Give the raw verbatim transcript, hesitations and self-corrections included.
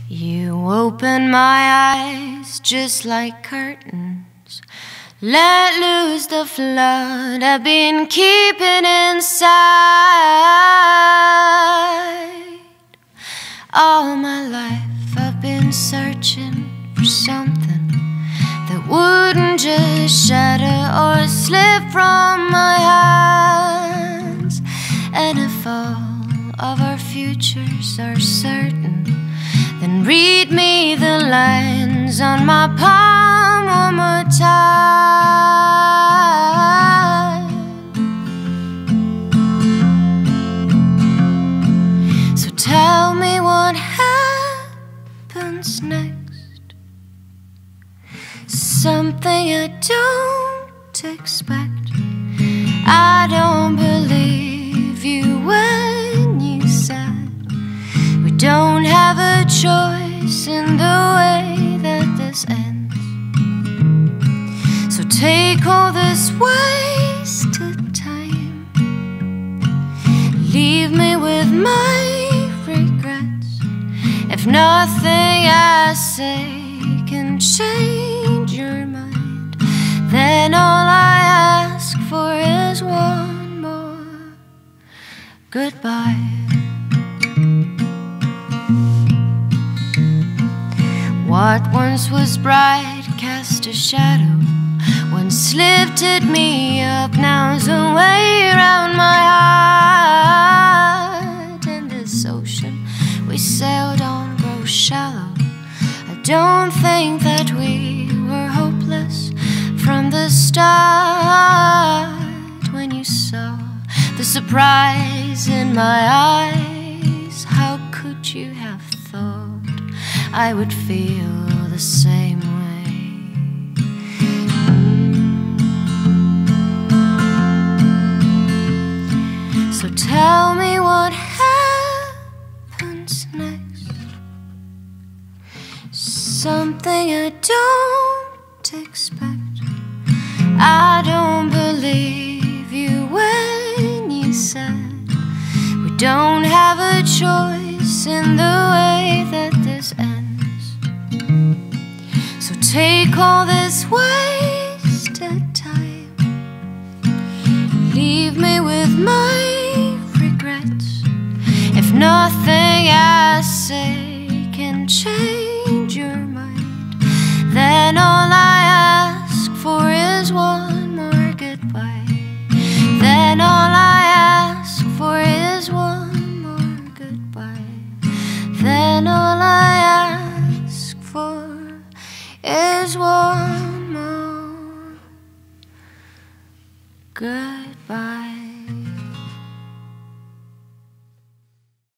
You open my eyes just like curtains, let loose the flood I've been keeping inside. All my life I've been searching for something that wouldn't just shatter or slip from my hands. And if all of our futures are certain, then read me the lines on my palm one more time. So tell me what happens next. Something I don't expect. I don't believe you when you said we don't have a choice in the way that this ends. So take all this wasted time, leave me with my regrets. If nothing I say can change your mind, then all I ask for is one more goodbye. What once was bright cast a shadow, once lifted me up, now's a way around my heart. And this ocean we sailed on grows shallow. I don't think that we were hopeless from the start. When you saw the surprise in my eyes, how could you have thought I would feel the same way? Mm. So tell me what happens next. Something I don't expect. I don't believe you when you said we don't have a choice in the way that this ends. So take all this wasted time, leave me with my regrets. If nothing I say can change your mind, then all I ask for is one more goodbye. Then all I ask for is one more goodbye. Then all I ask for is one more goodbye.